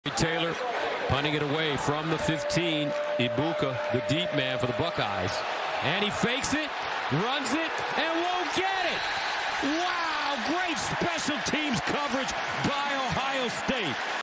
Taylor punting it away from the 15. Ibuka, the deep man for the Buckeyes. And he fakes it, runs it, and won't get it. Wow, great special teams coverage by Ohio State.